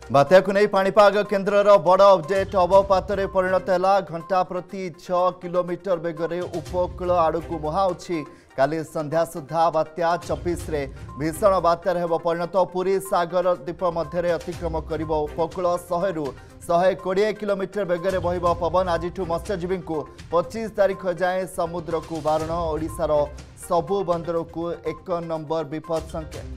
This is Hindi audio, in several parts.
बात्या को नहीं पाणीपाग केन्द्र बड़ अपडेट अवपात परिणत है घंटा प्रति 6 किलोमीटर बेगर उपकूल आड़ को मुहाउछि। काली संध्या सुधा बात्या 24 रे भीषण बात्यार हेब परिणत। पुरी सागर द्वीप मध्य अतिक्रम कर उपकूल 100 रु 120 किलोमीटर बेगर बहिब पवन। आज मत्स्यजीवी को 25 तारीख जाए समुद्र को बारण। ओडिशार सबु बंदर को 1 नंबर विपद संकेत।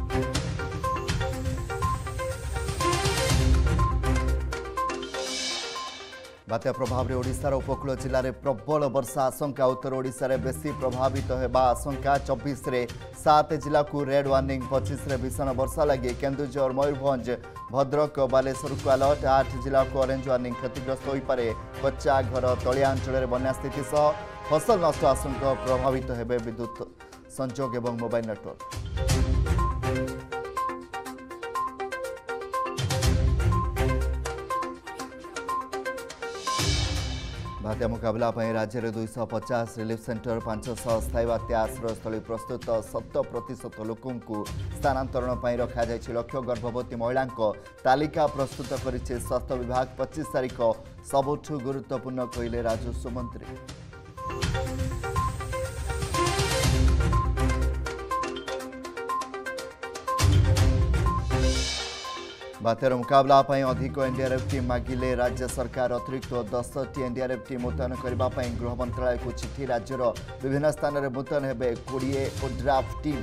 बात्या प्रभाव में ओडिशार उपकूल जिले में प्रबल वर्षा आशंका। उत्तर ओडिशा रे बेसी प्रभावित होगा आशंका। 24 रे 7 जिला को रेड वार्निंग। 25 रे भीषण वर्षा लगी केन्दुझर मयूरभंज भद्रक बालेश्वर को अलर्ट। 8 जिला को ऑरेंज वार्निंग। क्षतिग्रस्त हो पारे कच्चा घर तलिया अंचल बन्या स्थिति सह फसल नष्ट आशंका। प्रभावित हेबे विद्युत संजोग एवं मोबाइल नेटवर्क। बात्या मुकाबला राज्य में 250 रिलीफ सेंटर 500 स्थायी बात्या आश्रयस्थली प्रस्तुत। 100% लोकों को स्थानांतरण रखा लक्ष्य। गर्भवती महिला तालिका प्रस्तुत करिছে स्वास्थ्य विभाग। 25 तारीख सबुठ गुरुत्वपूर्ण कहले राजस्व मंत्री। बात्यार मुकाबला अधिक एनडीआरएफ टीम मागिले राज्य सरकार। अतिरिक्त 10टी एनडीआरएफ टीम मुतयन करने गृह मंत्रालय को चिठी। राज्यर विभिन्न स्थान में मुतयन हेबे 20 ओड्राफ टीम।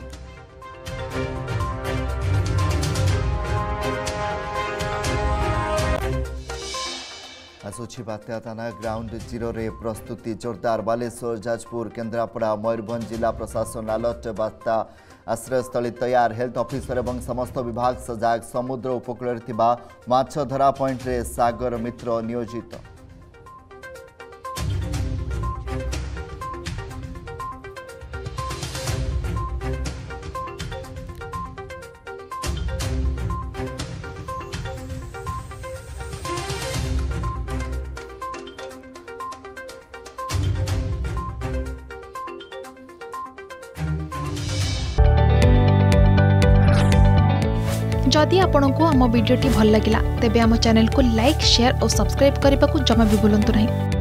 आसुछि बात्या थाना ग्राउंड जीरो रे प्रस्तुति जोरदार। बालेश्वर जाजपुर केन्द्रापड़ा मयूरभंज जिला प्रशासन अलर्ट। बात्या आश्रयस्थली तैयार। हेल्थ ऑफिसर एवं समस्त विभाग सजाग। समुद्र उपकूल माछ धरा पॉइंट रे सागर मित्र नियोजित। जदि आपंक आम भिडी भल लगा तेब आम चैनल को लाइक शेयर और सब्सक्राइब करने को जमा भी भूलु नहीं।